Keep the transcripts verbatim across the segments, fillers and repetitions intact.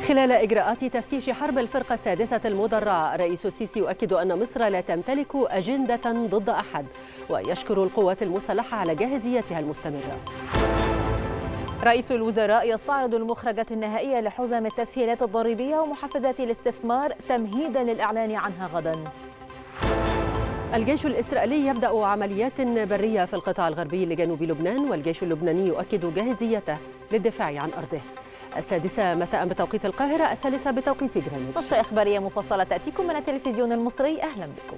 خلال إجراءات تفتيش حرب الفرقة السادسة المدرعة، الرئيس السيسي يؤكد أن مصر لا تمتلك أجندة ضد أحد، ويشكر القوات المسلحة على جاهزيتها المستمرة. رئيس الوزراء يستعرض المخرجات النهائية لحزم التسهيلات الضريبية ومحفزات الاستثمار تمهيدا للإعلان عنها غدا. الجيش الإسرائيلي يبدأ عمليات برية في القطاع الغربي لجنوب لبنان، والجيش اللبناني يؤكد جاهزيته للدفاع عن أرضه. السادسة مساء بتوقيت القاهرة، الثالثة بتوقيت جرينتش. نشرة إخبارية مفصلة تأتيكم من التلفزيون المصري، أهلا بكم.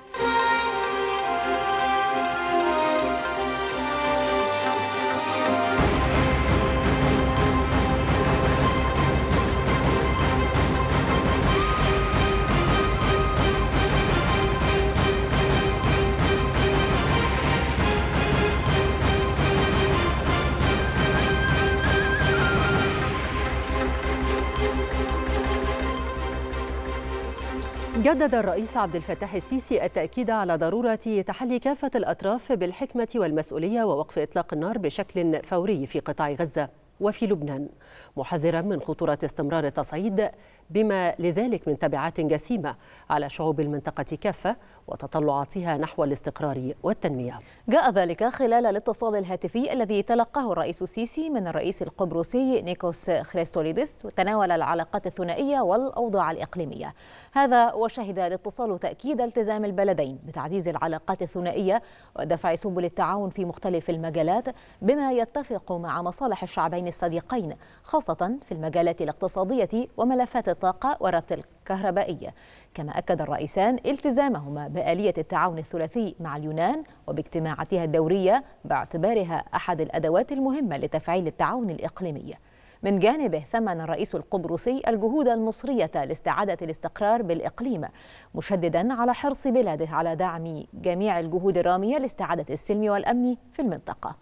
جدد الرئيس عبد الفتاح السيسي التأكيد على ضرورة تحلي كافة الأطراف بالحكمة والمسؤولية ووقف إطلاق النار بشكل فوري في قطاع غزة وفي لبنان، محذرا من خطورة استمرار التصعيد بما لذلك من تبعات جسيمة على شعوب المنطقة كافة وتطلعاتها نحو الاستقرار والتنمية. جاء ذلك خلال الاتصال الهاتفي الذي تلقاه الرئيس السيسي من الرئيس القبرصي نيكوس خريستوليدس، وتناول العلاقات الثنائية والأوضاع الإقليمية. هذا وشهد الاتصال تأكيد التزام البلدين بتعزيز العلاقات الثنائية ودفع سبل التعاون في مختلف المجالات بما يتفق مع مصالح الشعبين الصديقين، خاصة في المجالات الاقتصادية وملفات الطاقة والربط الكهربائي. كما أكد الرئيسان التزامهما بآلية التعاون الثلاثي مع اليونان وباجتماعاتها الدورية باعتبارها أحد الأدوات المهمة لتفعيل التعاون الإقليمي. من جانبه ثمن الرئيس القبرصي الجهود المصرية لاستعادة الاستقرار بالإقليم، مشددا على حرص بلاده على دعم جميع الجهود الرامية لاستعادة السلم والأمن في المنطقة.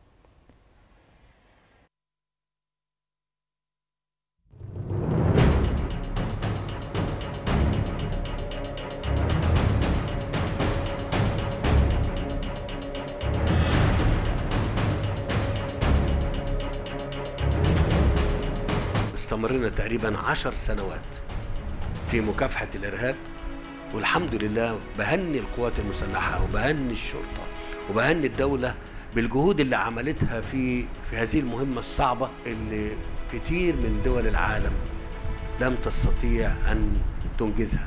استمرنا تقريبا عشر سنوات في مكافحة الإرهاب، والحمد لله بهني القوات المسلحة وبهني الشرطة وبهني الدولة بالجهود اللي عملتها في في هذه المهمة الصعبة اللي كتير من دول العالم لم تستطيع أن تنجزها.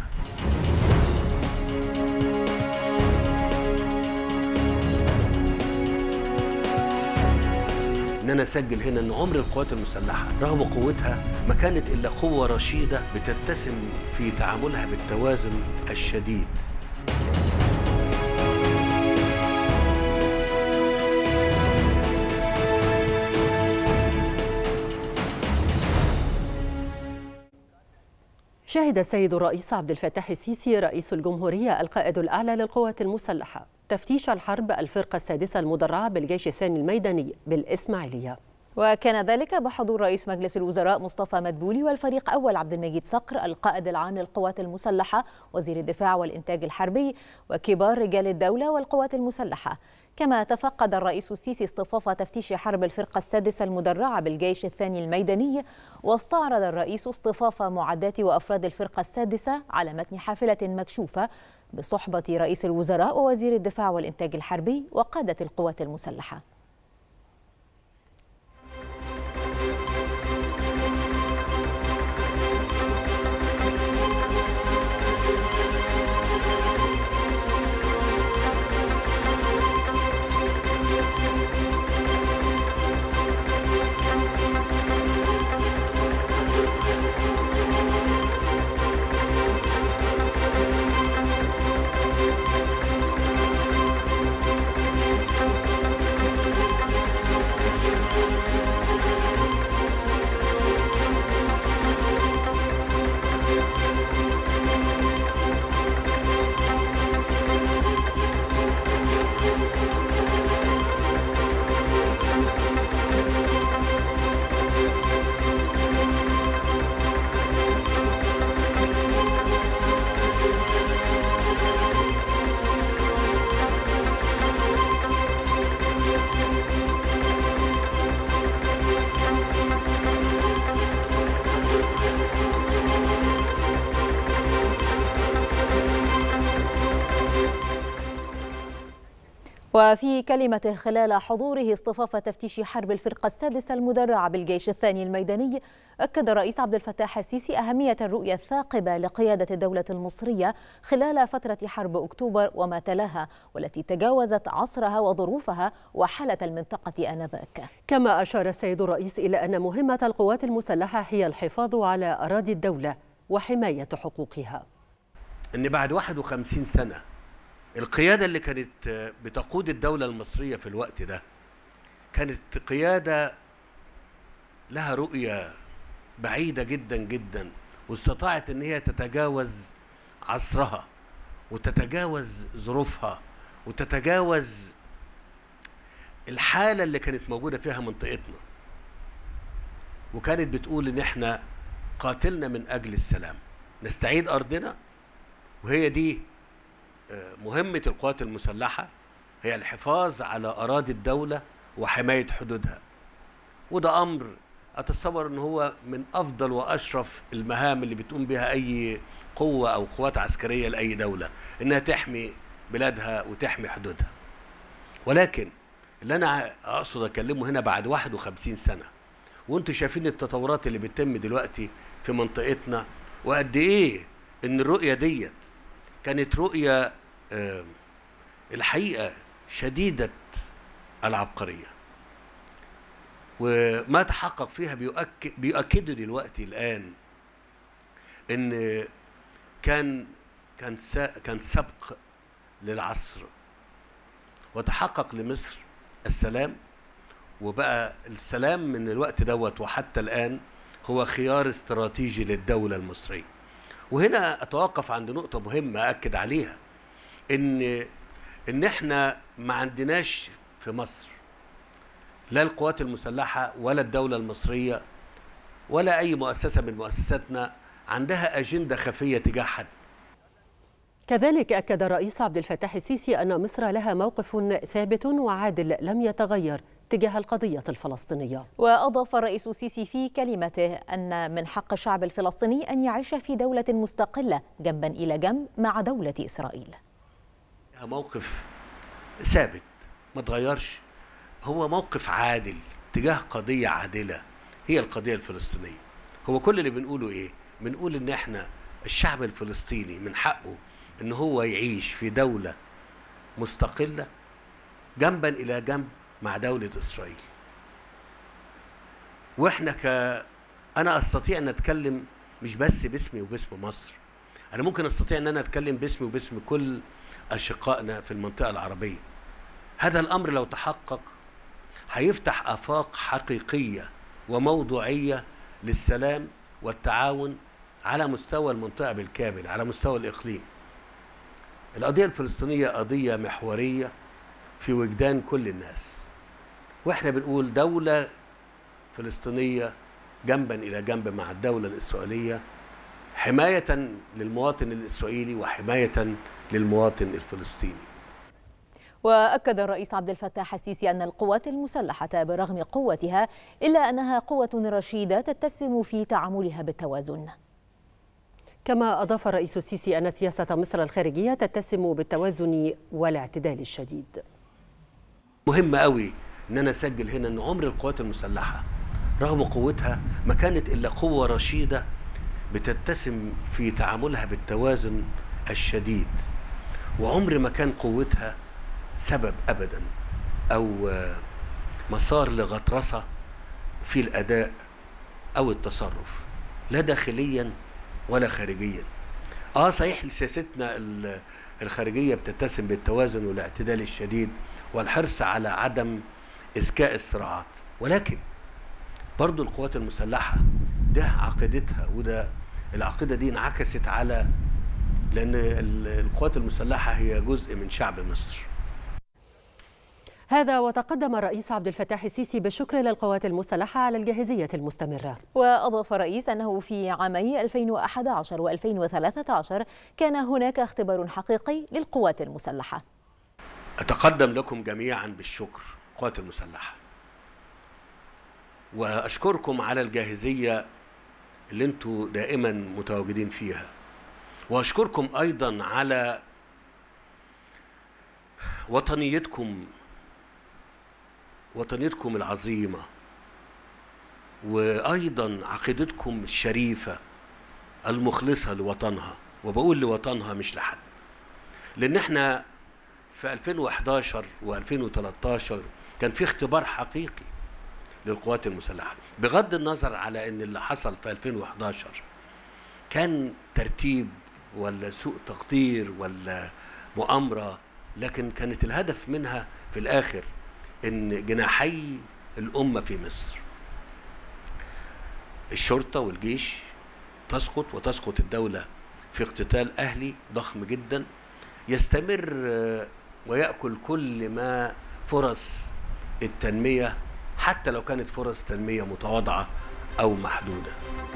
ان انا اسجل هنا ان عمر القوات المسلحه رغم قوتها ما كانت الا قوه رشيده بتتسم في تعاملها بالتوازن الشديد. شهد السيد الرئيس عبد الفتاح السيسي رئيس الجمهورية القائد الأعلى للقوات المسلحة تفتيش الحرب الفرقة السادسة المدرعة بالجيش الثاني الميداني بالإسماعيلية. وكان ذلك بحضور رئيس مجلس الوزراء مصطفى مدبولي والفريق أول عبد المجيد صقر القائد العام للقوات المسلحة وزير الدفاع والإنتاج الحربي وكبار رجال الدولة والقوات المسلحة. كما تفقد الرئيس السيسي اصطفاف تفتيش حرب الفرقة السادسة المدرعة بالجيش الثاني الميداني، واستعرض الرئيس اصطفاف معدات وأفراد الفرقة السادسة على متن حافلة مكشوفة بصحبة رئيس الوزراء ووزير الدفاع والإنتاج الحربي وقادة القوات المسلحة. وفي كلمته خلال حضوره اصطفاف تفتيش حرب الفرقة السادسة المدرعة بالجيش الثاني الميداني، أكد الرئيس عبد الفتاح السيسي أهمية الرؤية الثاقبة لقيادة الدولة المصرية خلال فترة حرب أكتوبر وما تلاها، والتي تجاوزت عصرها وظروفها وحالة المنطقة آنذاك. كما أشار السيد الرئيس إلى أن مهمة القوات المسلحة هي الحفاظ على أراضي الدولة وحماية حقوقها. إن بعد واحد وخمسين سنة القيادة اللي كانت بتقود الدولة المصرية في الوقت ده كانت قيادة لها رؤية بعيدة جدا جدا، واستطاعت ان هي تتجاوز عصرها وتتجاوز ظروفها وتتجاوز الحالة اللي كانت موجودة فيها منطقتنا، وكانت بتقول ان احنا قاتلنا من اجل السلام، نستعيد ارضنا. وهي دي مهمة القوات المسلحة، هي الحفاظ على أراضي الدولة وحماية حدودها. وده أمر أتصور أنه هو من أفضل وأشرف المهام اللي بتقوم بها أي قوة أو قوات عسكرية لأي دولة، إنها تحمي بلادها وتحمي حدودها. ولكن اللي أنا أقصد أكلمه هنا بعد واحد وخمسين سنة، وأنتوا شايفين التطورات اللي بتتم دلوقتي في منطقتنا، وقد إيه إن الرؤية ديت كانت رؤية آه الحقيقة شديدة العبقرية، وما تحقق فيها بيؤكد بيؤكدوا دلوقتي الآن إن كان كان كان سبق للعصر، وتحقق لمصر السلام، وبقى السلام من الوقت دوت وحتى الآن هو خيار استراتيجي للدولة المصرية. وهنا أتوقف عند نقطة مهمة أكد عليها، إن إن إحنا ما عندناش في مصر لا القوات المسلحة ولا الدولة المصرية ولا أي مؤسسة من مؤسساتنا عندها أجندة خفية تجاه حد. كذلك أكد الرئيس عبد الفتاح السيسي أن مصر لها موقف ثابت وعادل لم يتغير تجاه القضية الفلسطينية. وأضاف الرئيس السيسي في كلمته أن من حق الشعب الفلسطيني أن يعيش في دولة مستقلة جنبا إلى جنب مع دولة إسرائيل. موقف ثابت ما تغيرش، هو موقف عادل تجاه قضية عادلة هي القضية الفلسطينية. هو كل اللي بنقوله إيه؟ بنقول إن إحنا الشعب الفلسطيني من حقه إن هو يعيش في دولة مستقلة جنبا إلى جنب مع دولة إسرائيل. وإحنا ك أنا أستطيع أن أتكلم مش بس باسمي وباسم مصر، أنا ممكن أستطيع أن أنا أتكلم باسمي وباسم كل أشقائنا في المنطقة العربية. هذا الأمر لو تحقق هيفتح آفاق حقيقية وموضوعية للسلام والتعاون على مستوى المنطقة بالكامل، على مستوى الإقليم. القضية الفلسطينية قضية محورية في وجدان كل الناس، واحنا بنقول دولة فلسطينية جنبا إلى جنب مع الدولة الإسرائيلية، حماية للمواطن الإسرائيلي وحماية للمواطن الفلسطيني. وأكد الرئيس عبد الفتاح السيسي أن القوات المسلحة برغم قوتها إلا أنها قوة رشيدة تتسم في تعاملها بالتوازن. كما أضاف الرئيس السيسي أن سياسة مصر الخارجية تتسم بالتوازن والاعتدال الشديد. مهم قوي ان انا اسجل هنا ان عمر القوات المسلحه رغم قوتها ما كانت الا قوه رشيده بتتسم في تعاملها بالتوازن الشديد، وعمر ما كان قوتها سبب ابدا او مسار لغطرسه في الاداء او التصرف لا داخليا ولا خارجيا. اه صحيح سياستنا الخارجيه بتتسم بالتوازن والاعتدال الشديد والحرص على عدم إذكاء الصراعات، ولكن برضو القوات المسلحة ده عقيدتها، وده العقيدة دي انعكست على، لأن القوات المسلحة هي جزء من شعب مصر. هذا وتقدم الرئيس عبد الفتاح السيسي بالشكر للقوات المسلحة على الجاهزية المستمرة. وأضاف الرئيس أنه في عامي ألفين وأحد عشر وألفين وثلاثة عشر كان هناك اختبار حقيقي للقوات المسلحة. أتقدم لكم جميعا بالشكر القوات المسلحة، وأشكركم على الجاهزية اللي انتوا دائما متواجدين فيها، وأشكركم أيضا على وطنيتكم وطنيتكم العظيمة، وأيضا عقيدتكم الشريفة المخلصة لوطنها، وبقول لوطنها مش لحد، لأن احنا في ألفين وإحداشر وألفين وتلتاشر كان في اختبار حقيقي للقوات المسلحة، بغض النظر على ان اللي حصل في ألفين وإحداشر كان ترتيب ولا سوء تقدير ولا مؤامرة، لكن كانت الهدف منها في الآخر ان جناحي الأمة في مصر، الشرطة والجيش، تسقط وتسقط الدولة في اقتتال أهلي ضخم جدا يستمر ويأكل كل ما فرص التنمية، حتى لو كانت فرص تنمية متواضعة أو محدودة.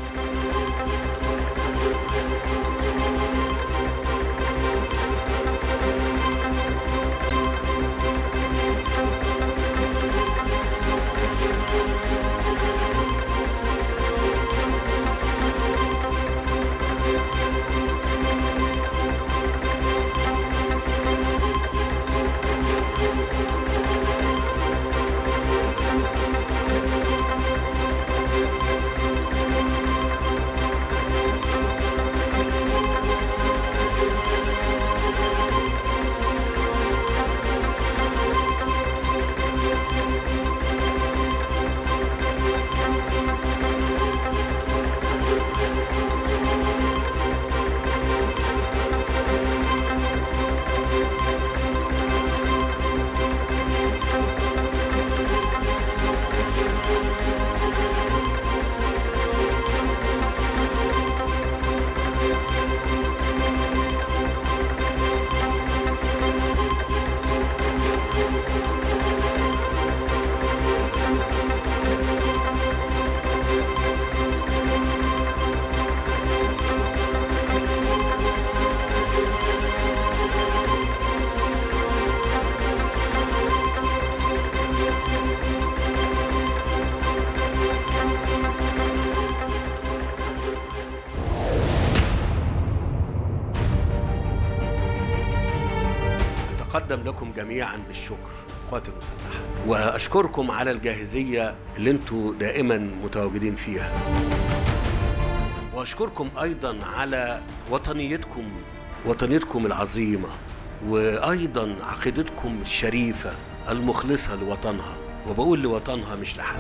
أتقدم لكم جميعا بالشكر قوات المسلحة، وأشكركم على الجاهزية اللي انتوا دائما متواجدين فيها، وأشكركم أيضا على وطنيتكم وطنيتكم العظيمة، وأيضا عقيدتكم الشريفة المخلصة لوطنها، وبقول لوطنها مش لحد.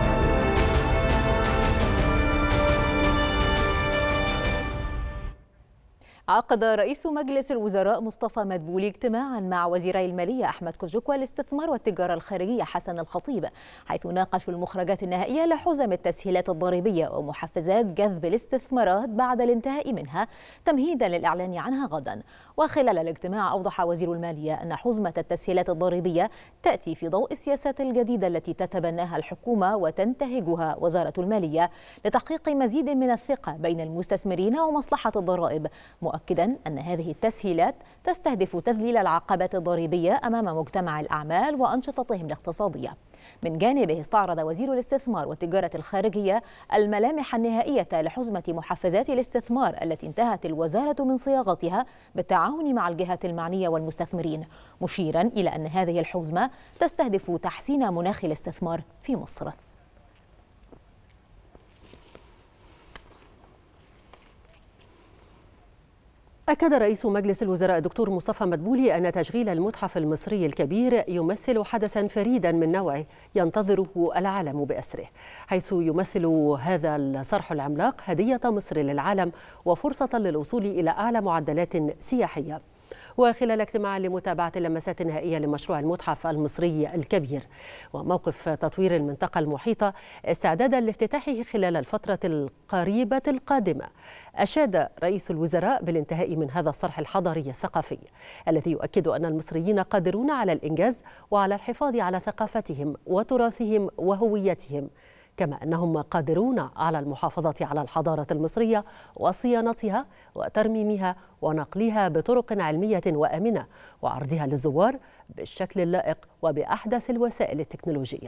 عقد رئيس مجلس الوزراء مصطفى مدبولي اجتماعا مع وزيري المالية أحمد كوجوك والاستثمار والتجارة الخارجية حسن الخطيب، حيث ناقشوا المخرجات النهائية لحزم التسهيلات الضريبية ومحفزات جذب الاستثمارات بعد الانتهاء منها تمهيدا للإعلان عنها غدا. وخلال الاجتماع أوضح وزير المالية أن حزمة التسهيلات الضريبية تأتي في ضوء السياسات الجديدة التي تتبناها الحكومة وتنتهجها وزارة المالية لتحقيق مزيد من الثقة بين المستثمرين ومصلحة الضرائب، مؤكدا أن هذه التسهيلات تستهدف تذليل العقبات الضريبية أمام مجتمع الأعمال وأنشطتهم الاقتصادية. من جانبه استعرض وزير الاستثمار والتجارة الخارجية الملامح النهائية لحزمة محفزات الاستثمار التي انتهت الوزارة من صياغتها بالتعاون مع الجهات المعنية والمستثمرين، مشيرا إلى أن هذه الحزمة تستهدف تحسين مناخ الاستثمار في مصر. أكد رئيس مجلس الوزراء الدكتور مصطفى مدبولي أن تشغيل المتحف المصري الكبير يمثل حدثا فريدا من نوعه ينتظره العالم بأسره، حيث يمثل هذا الصرح العملاق هدية مصر للعالم وفرصة للوصول إلى أعلى معدلات سياحية. وخلال اجتماع لمتابعة اللمسات النهائية لمشروع المتحف المصري الكبير وموقف تطوير المنطقة المحيطة استعدادا لافتتاحه خلال الفترة القريبة القادمة، أشاد رئيس الوزراء بالانتهاء من هذا الصرح الحضاري الثقافي الذي يؤكد أن المصريين قادرون على الإنجاز وعلى الحفاظ على ثقافتهم وتراثهم وهويتهم، كما أنهم قادرون على المحافظة على الحضارة المصرية وصيانتها وترميمها ونقلها بطرق علمية وآمنة وعرضها للزوار بالشكل اللائق وبأحدث الوسائل التكنولوجية.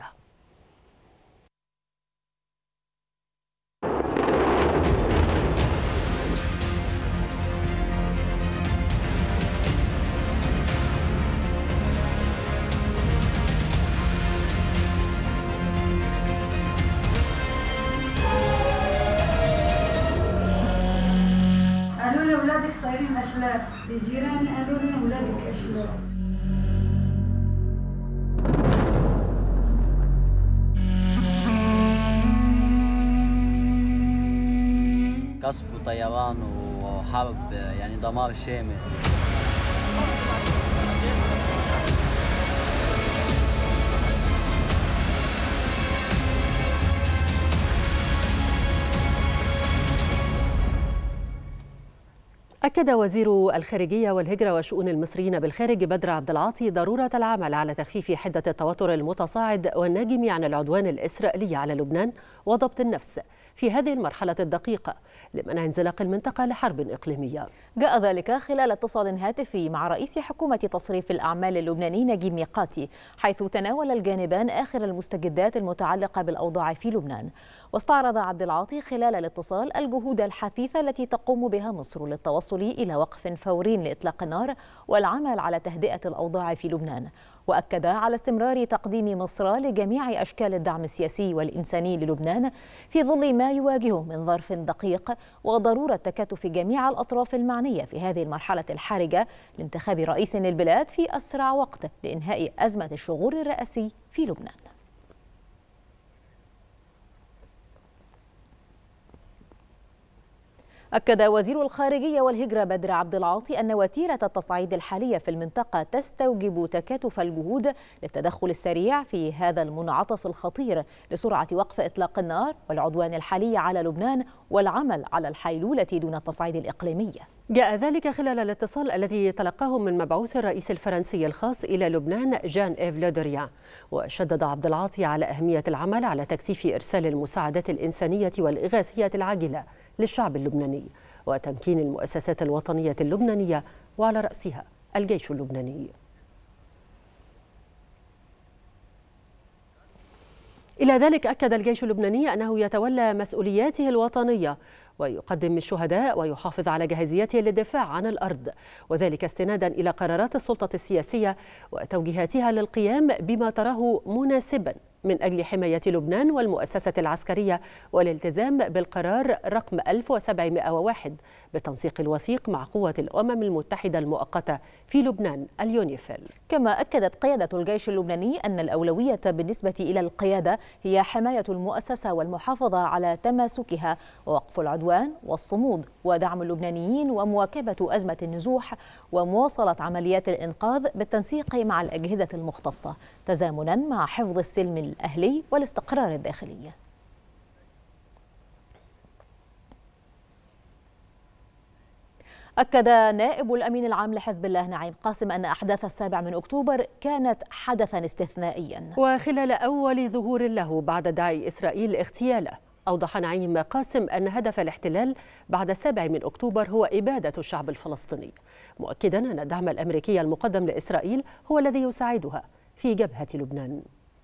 صايرين أشلاء، جيراني قالوا لي أولادك أشلاء. قصف وطيران وحرب، يعني دمار شامل. أكد وزير الخارجية والهجرة وشؤون المصريين بالخارج بدر عبد العاطي ضرورة العمل على تخفيف حدة التوتر المتصاعد والناجم عن العدوان الإسرائيلي على لبنان وضبط النفس في هذه المرحلة الدقيقة لمنع انزلاق المنطقة لحرب إقليمية. جاء ذلك خلال اتصال هاتفي مع رئيس حكومة تصريف الأعمال اللبناني نجيب ميقاتي، حيث تناول الجانبان آخر المستجدات المتعلقة بالأوضاع في لبنان. واستعرض عبد العاطي خلال الاتصال الجهود الحثيثة التي تقوم بها مصر للتوصل إلى وقف فوري لإطلاق النار والعمل على تهدئة الأوضاع في لبنان. وأكد على استمرار تقديم مصر لجميع أشكال الدعم السياسي والإنساني للبنان في ظل ما يواجهه من ظرف دقيق، وضرورة تكاتف جميع الأطراف المعنية في هذه المرحلة الحرجة لانتخاب رئيس للبلاد في أسرع وقت لإنهاء أزمة الشغور الرئاسي في لبنان. أكد وزير الخارجية والهجرة بدر عبد العاطي أن وتيرة التصعيد الحالية في المنطقة تستوجب تكاتف الجهود للتدخل السريع في هذا المنعطف الخطير لسرعة وقف إطلاق النار والعدوان الحالي على لبنان والعمل على الحيلولة دون التصعيد الإقليمي. جاء ذلك خلال الاتصال الذي تلقاه من مبعوث الرئيس الفرنسي الخاص إلى لبنان جان إيف لودريان. وشدد عبد العاطي على أهمية العمل على تكثيف إرسال المساعدات الإنسانية والإغاثية العاجلة للشعب اللبناني وتمكين المؤسسات الوطنية اللبنانية وعلى رأسها الجيش اللبناني. إلى ذلك أكد الجيش اللبناني أنه يتولى مسؤولياته الوطنية ويقدم الشهداء ويحافظ على جاهزيته للدفاع عن الأرض، وذلك استنادا إلى قرارات السلطة السياسية وتوجيهاتها للقيام بما تراه مناسبا من أجل حماية لبنان والمؤسسة العسكرية والالتزام بالقرار رقم ألف وسبعمائة وواحد بالتنسيق الوثيق مع قوة الأمم المتحدة المؤقتة في لبنان اليونيفيل. كما أكدت قيادة الجيش اللبناني أن الأولوية بالنسبة إلى القيادة هي حماية المؤسسة والمحافظة على تماسكها ووقف العدوان والصمود ودعم اللبنانيين ومواكبة أزمة النزوح ومواصلة عمليات الإنقاذ بالتنسيق مع الأجهزة المختصة تزامنا مع حفظ السلم الأهلي والاستقرار الداخلي. أكد نائب الأمين العام لحزب الله نعيم قاسم أن أحداث السابع من أكتوبر كانت حدثا استثنائيا. وخلال أول ظهور له بعد دعي إسرائيل اغتياله، أوضح نعيم قاسم أن هدف الاحتلال بعد السابع من أكتوبر هو إبادة الشعب الفلسطيني، مؤكدا أن الدعم الأمريكي المقدم لإسرائيل هو الذي يساعدها في جبهة لبنان.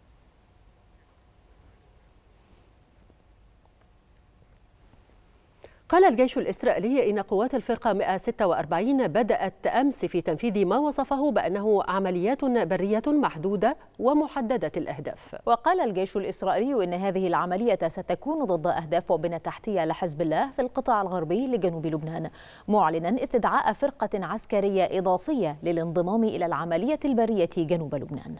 قال الجيش الإسرائيلي إن قوات الفرقة مئة وستة وأربعين بدأت أمس في تنفيذ ما وصفه بأنه عمليات برية محدودة ومحددة الأهداف. وقال الجيش الإسرائيلي إن هذه العملية ستكون ضد أهداف وبنى تحتية لحزب الله في القطاع الغربي لجنوب لبنان، معلنا استدعاء فرقة عسكرية إضافية للانضمام إلى العملية البرية جنوب لبنان.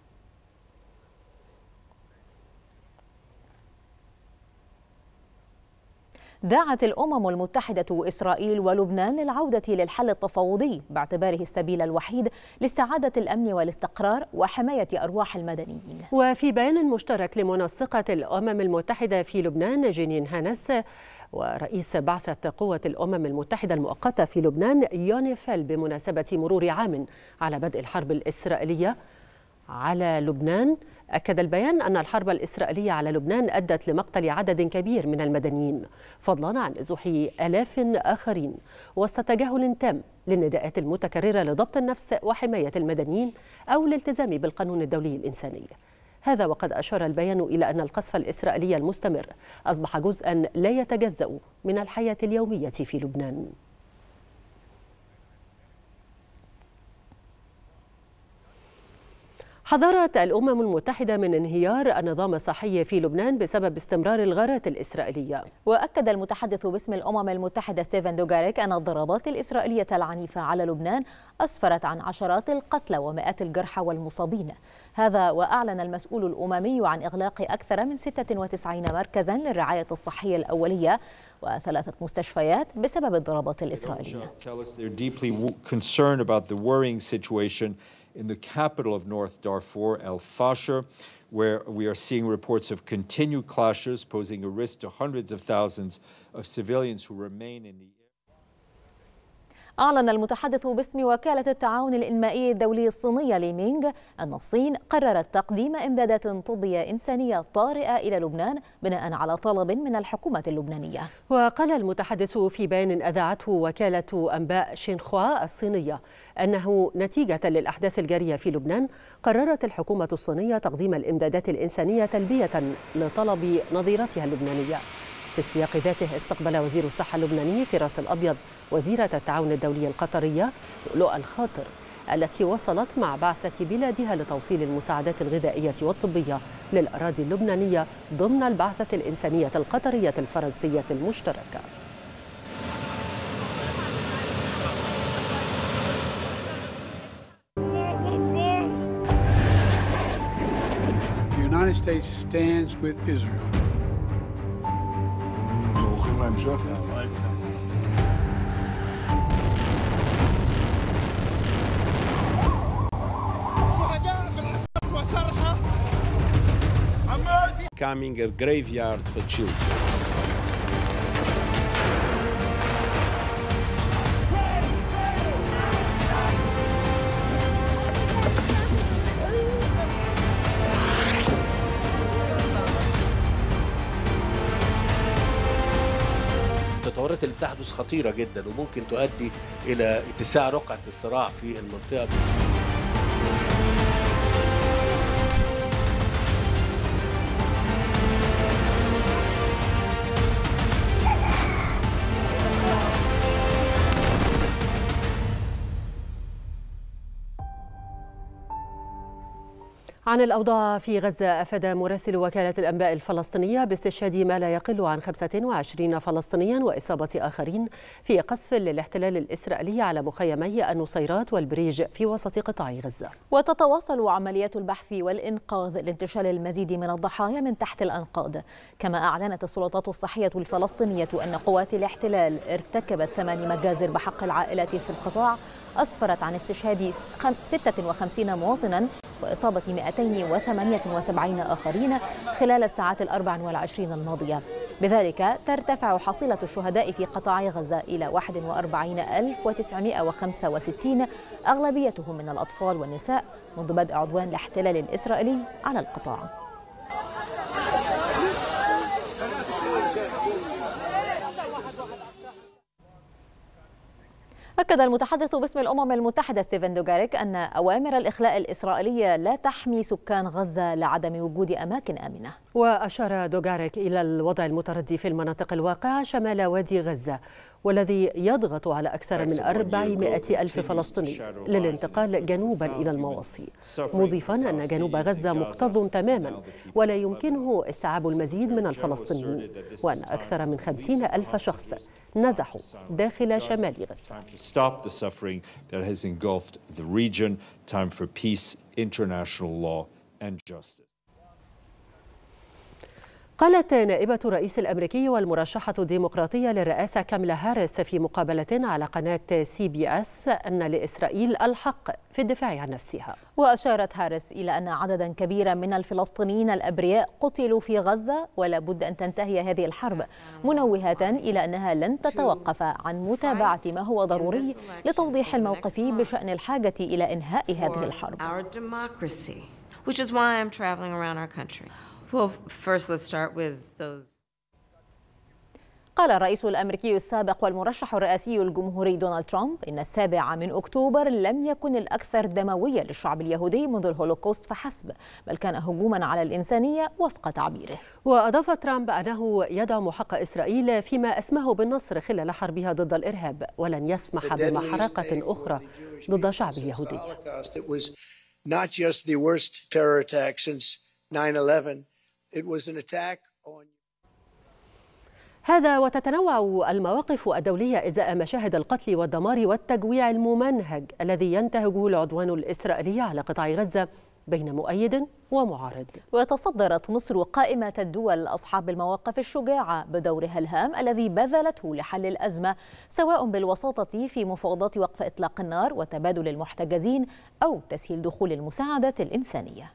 دعت الأمم المتحدة إسرائيل ولبنان للعودة للحل التفاوضي باعتباره السبيل الوحيد لاستعادة الأمن والاستقرار وحماية أرواح المدنيين. وفي بيان مشترك لمنسقة الأمم المتحدة في لبنان جينين هانس ورئيس بعثة قوة الأمم المتحدة المؤقتة في لبنان يونيفيل بمناسبة مرور عام على بدء الحرب الإسرائيلية على لبنان، أكد البيان أن الحرب الإسرائيلية على لبنان أدت لمقتل عدد كبير من المدنيين فضلا عن نزوح آلاف آخرين وسط تجاهل تام للنداءات المتكررة لضبط النفس وحماية المدنيين أو الالتزام بالقانون الدولي الإنساني. هذا وقد أشار البيان إلى أن القصف الإسرائيلي المستمر أصبح جزءا لا يتجزأ من الحياة اليومية في لبنان. حذرت الأمم المتحدة من انهيار النظام الصحي في لبنان بسبب استمرار الغارات الإسرائيلية. وأكد المتحدث باسم الأمم المتحدة ستيفن دوغاريك أن الضربات الإسرائيلية العنيفة على لبنان أسفرت عن عشرات القتلى ومئات الجرحى والمصابين. هذا وأعلن المسؤول الأممي عن إغلاق أكثر من ستة وتسعين مركزا للرعاية الصحية الأولية وثلاثة مستشفيات بسبب الضربات الإسرائيلية. In the capital of North Darfur, El Fasher, where we are seeing reports of continued clashes posing a risk to hundreds of thousands of civilians who remain in the أعلن المتحدث باسم وكالة التعاون الإنمائي الدولي الصينية لي مينغ أن الصين قررت تقديم إمدادات طبية إنسانية طارئة إلى لبنان بناء على طلب من الحكومة اللبنانية. وقال المتحدث في بيان أذاعته وكالة أنباء شينخوا الصينية أنه نتيجة للأحداث الجارية في لبنان قررت الحكومة الصينية تقديم الإمدادات الإنسانية تلبية لطلب نظيرتها اللبنانية. في السياق ذاته استقبل وزير الصحة اللبناني فراس الأبيض وزيرة التعاون الدولي القطرية لؤلؤة الخاطر التي وصلت مع بعثة بلادها لتوصيل المساعدات الغذائية والطبية للأراضي اللبنانية ضمن البعثة الإنسانية القطرية الفرنسية المشتركة. The United States stands with Israel. Becoming a graveyard for children. التطورات اللي بتحدث خطيرة جدا وممكن تؤدي إلى اتساع رقعة الصراع في المنطقة. عن الأوضاع في غزة أفاد مراسل وكالة الأنباء الفلسطينية باستشهاد ما لا يقل عن خمسة وعشرين فلسطينيا وإصابة آخرين في قصف للاحتلال الإسرائيلي على مخيمي النصيرات والبريج في وسط قطاع غزة. وتتواصل عمليات البحث والإنقاذ لانتشال المزيد من الضحايا من تحت الأنقاض. كما أعلنت السلطات الصحية الفلسطينية أن قوات الاحتلال ارتكبت ثمان مجازر بحق العائلات في القطاع أسفرت عن استشهاد ستة وخمسين مواطنا وإصابة مئتين وثمانية وسبعين آخرين خلال الساعات الأربع والعشرين الماضية. بذلك ترتفع حصيلة الشهداء في قطاع غزة إلى واحد وأربعين ألف وتسعمئة وخمسة وستين أغلبيتهم من الأطفال والنساء منذ بدء عدوان الاحتلال الإسرائيلي على القطاع. أكد المتحدث باسم الأمم المتحدة ستيفن دوغاريك أن أوامر الإخلاء الإسرائيلية لا تحمي سكان غزة لعدم وجود أماكن آمنة. وأشار دوغاريك إلى الوضع المتردي في المناطق الواقعة شمال وادي غزة والذي يضغط على أكثر من أربعمائة ألف فلسطيني للانتقال جنوبا إلى المواصي، مضيفا أن جنوب غزة مكتظ تماما ولا يمكنه استيعاب المزيد من الفلسطينيين، وأن أكثر من خمسين ألف شخص نزحوا داخل شمال غزة. قالت نائبة الرئيس الأمريكي والمرشحة الديمقراطية للرئاسة كاملا هاريس في مقابلة على قناة سي بي اس أن لإسرائيل الحق في الدفاع عن نفسها. وأشارت هاريس إلى أن عددا كبيرا من الفلسطينيين الأبرياء قتلوا في غزة ولا بد أن تنتهي هذه الحرب، منوهة إلى أنها لن تتوقف عن متابعة ما هو ضروري لتوضيح الموقف بشأن الحاجة إلى إنهاء هذه الحرب. Well, first, let's start with those. قال الرئيس الأمريكي السابق والمرشح الرئاسي الجمهوري دونالد ترامب إن السابع من أكتوبر لم يكن الأكثر دمويا للشعب اليهودي منذ الهولوكوست فحسب، بل كان هجوما على الإنسانية وفق تعبيره. وأضاف ترامب أنه يدعم حق إسرائيل فيما أسماه بالنصر خلال حربها ضد الإرهاب ولن يسمح بمحرقة أخرى ضد الشعب اليهودي. not just the worst terror attack since nine eleven. It was an attack on. هذا وتتنوع المواقف الدولية إزاء مشاهد القتل والدمار والتجويع الممنهج الذي ينتهجه العدوان الإسرائيلي على قطاع غزة بين مؤيد ومعارض. وتصدرت مصر قائمة الدول أصحاب المواقف الشجاعة بدورها الهام الذي بذلته لحل الأزمة، سواء بالوساطة في مفاوضات وقف إطلاق النار وتبادل المحتجزين أو تسهيل دخول المساعدات الإنسانية.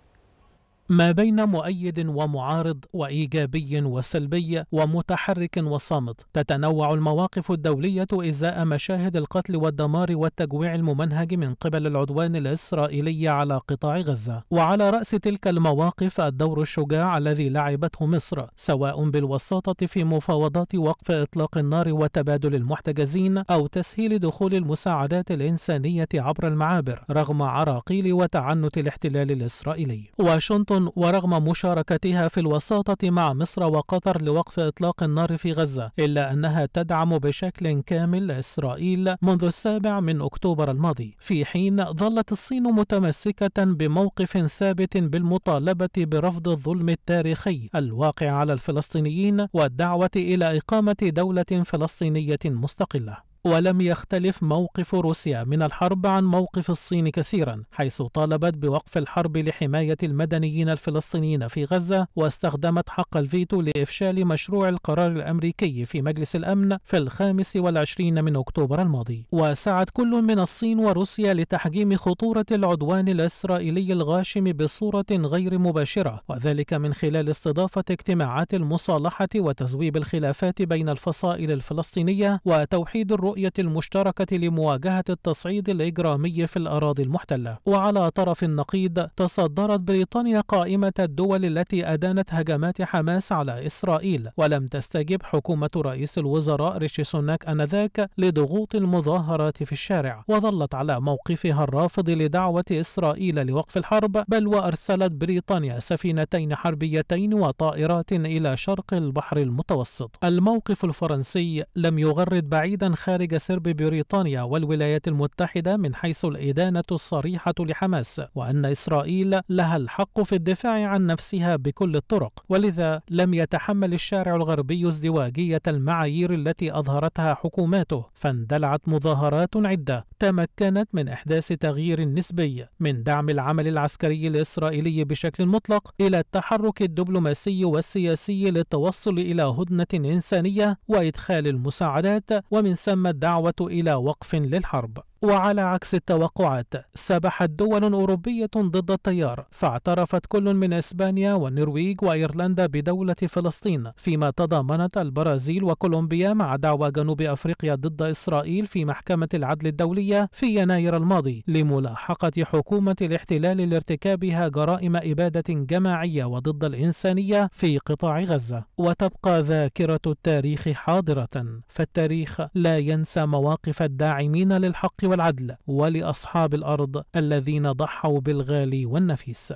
ما بين مؤيد ومعارض وإيجابي وسلبي ومتحرك وصامت، تتنوع المواقف الدولية إزاء مشاهد القتل والدمار والتجويع الممنهج من قبل العدوان الإسرائيلي على قطاع غزة. وعلى رأس تلك المواقف الدور الشجاع الذي لعبته مصر، سواء بالوساطة في مفاوضات وقف إطلاق النار وتبادل المحتجزين أو تسهيل دخول المساعدات الإنسانية عبر المعابر رغم عراقيل وتعنت الاحتلال الإسرائيلي. واشنطن ورغم مشاركتها في الوساطة مع مصر وقطر لوقف إطلاق النار في غزة، إلا أنها تدعم بشكل كامل إسرائيل منذ السابع من أكتوبر الماضي، في حين ظلت الصين متمسكة بموقف ثابت بالمطالبة برفض الظلم التاريخي الواقع على الفلسطينيين والدعوة إلى إقامة دولة فلسطينية مستقلة. ولم يختلف موقف روسيا من الحرب عن موقف الصين كثيرا، حيث طالبت بوقف الحرب لحماية المدنيين الفلسطينيين في غزة، واستخدمت حق الفيتو لإفشال مشروع القرار الأمريكي في مجلس الأمن في الخامس والعشرين من أكتوبر الماضي. وسعت كل من الصين وروسيا لتحجيم خطورة العدوان الإسرائيلي الغاشم بصورة غير مباشرة، وذلك من خلال استضافة اجتماعات المصالحة وتذويب الخلافات بين الفصائل الفلسطينية وتوحيد الرؤية الرؤية المشتركة لمواجهة التصعيد الإجرامي في الأراضي المحتلة. وعلى طرف النقيض، تصدرت بريطانيا قائمة الدول التي أدانت هجمات حماس على إسرائيل، ولم تستجب حكومة رئيس الوزراء ريشي سوناك آنذاك لضغوط المظاهرات في الشارع، وظلت على موقفها الرافض لدعوة إسرائيل لوقف الحرب، بل وأرسلت بريطانيا سفينتين حربيتين وطائرات إلى شرق البحر المتوسط. الموقف الفرنسي لم يغرد بعيدا خارج سرب بريطانيا والولايات المتحدة من حيث الإدانة الصريحة لحماس، وأن إسرائيل لها الحق في الدفاع عن نفسها بكل الطرق، ولذا لم يتحمل الشارع الغربي ازدواجية المعايير التي أظهرتها حكوماته، فاندلعت مظاهرات عدة تمكنت من إحداث تغيير نسبي من دعم العمل العسكري الإسرائيلي بشكل مطلق إلى التحرك الدبلوماسي والسياسي للتوصل إلى هدنة إنسانية وإدخال المساعدات، ومن ثم الدعوة إلى وقف للحرب. وعلى عكس التوقعات، سبحت دول أوروبية ضد التيار، فاعترفت كل من إسبانيا والنرويج وإيرلندا بدولة فلسطين، فيما تضامنت البرازيل وكولومبيا مع دعوى جنوب أفريقيا ضد إسرائيل في محكمة العدل الدولية في يناير الماضي لملاحقة حكومة الاحتلال لارتكابها جرائم إبادة جماعية وضد الإنسانية في قطاع غزة. وتبقى ذاكرة التاريخ حاضرة، فالتاريخ لا ينسى مواقف الداعمين للحق والعدل ولأصحاب الأرض الذين ضحوا بالغالي والنفيس.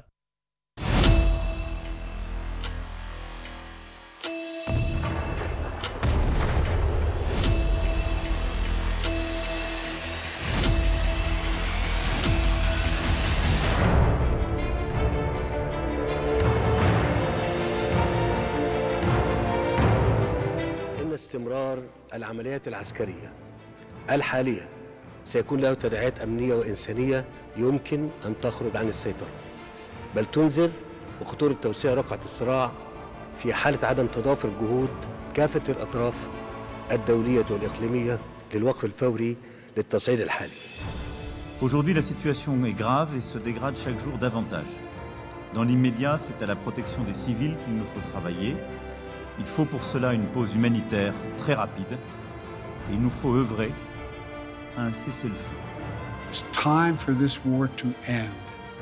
إن استمرار العمليات العسكرية الحالية سيكون له تداعيات أمنية وإنسانية يمكن أن تخرج عن السيطرة، بل تنذر بخطورة توسيع رقعة الصراع في حالة عدم تضافر جهود كافة الأطراف الدولية والإقليمية للوقف الفوري للتصعيد الحالي. Aujourd'hui, la situation est grave et se dégrade chaque jour davantage. Dans l'immédiat, c'est à la protection des civils qu'il nous faut travailler. Il faut pour cela une pause humanitaire très rapide et il nous faut œuvrer un cessez-le-feu. It's time for this war to end,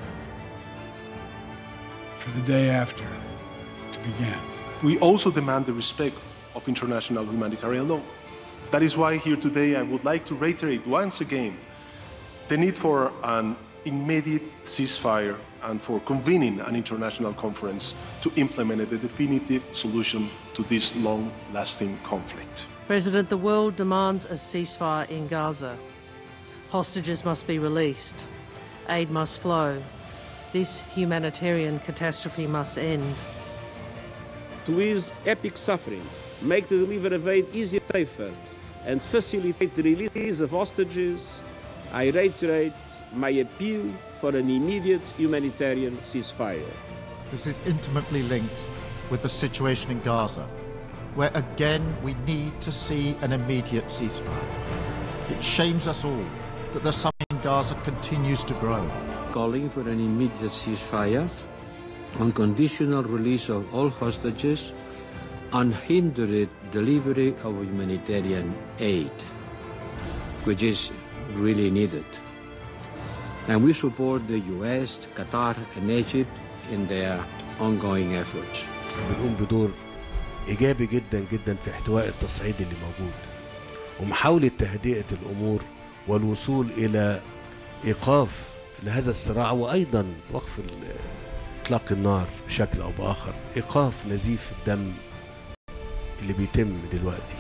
for the day after to begin. We also demand the respect of international humanitarian law. That is why here today I would like to reiterate once again the need for an immediate ceasefire and for convening an international conference to implement a definitive solution to this long-lasting conflict. President, the world demands a ceasefire in Gaza. Hostages must be released. Aid must flow. This humanitarian catastrophe must end. To ease epic suffering, make the delivery of aid easier, safer, and facilitate the release of hostages, I reiterate my appeal for an immediate humanitarian ceasefire. This is intimately linked with the situation in Gaza, where again we need to see an immediate ceasefire. It shames us all that the suffering in Gaza continues to grow. Calling for an immediate ceasefire, unconditional release of all hostages, unhindered delivery of humanitarian aid, which is really needed. And we support the U S, Qatar and Egypt in their ongoing efforts. بنقوم بدور إيجابي جدا جدا في احتواء التصعيد اللي موجود ومحاولة تهدئة الأمور والوصول إلى إيقاف لهذا الصراع، وأيضا وقف إطلاق النار بشكل أو بآخر، إيقاف نزيف الدم اللي بيتم دلوقتي.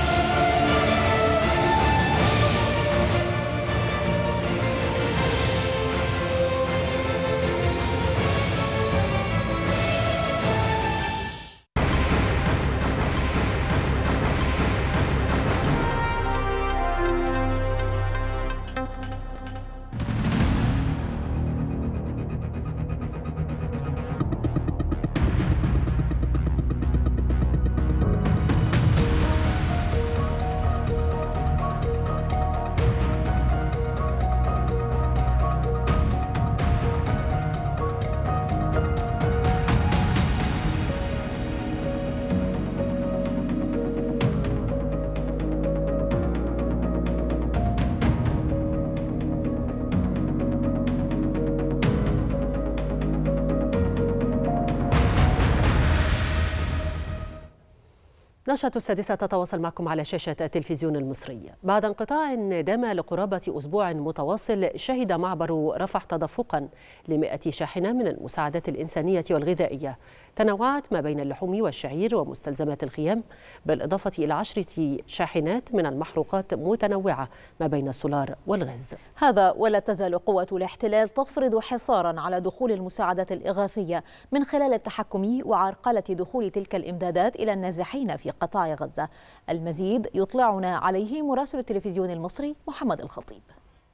نشرة السادسة تتواصل معكم على شاشة التلفزيون المصري. بعد انقطاع دام لقرابة أسبوع متواصل، شهد معبر رفح تدفقا لمئة شاحنة من المساعدات الإنسانية والغذائية، تنوعت ما بين اللحوم والشعير ومستلزمات الخيام، بالإضافة إلى عشرة شاحنات من المحروقات متنوعة ما بين السولار والغاز. هذا ولا تزال قوة الاحتلال تفرض حصارا على دخول المساعدات الإغاثية من خلال التحكم وعرقلة دخول تلك الإمدادات إلى النازحين في قطاع غزة. المزيد يطلعنا عليه مراسل التلفزيون المصري محمد الخطيب.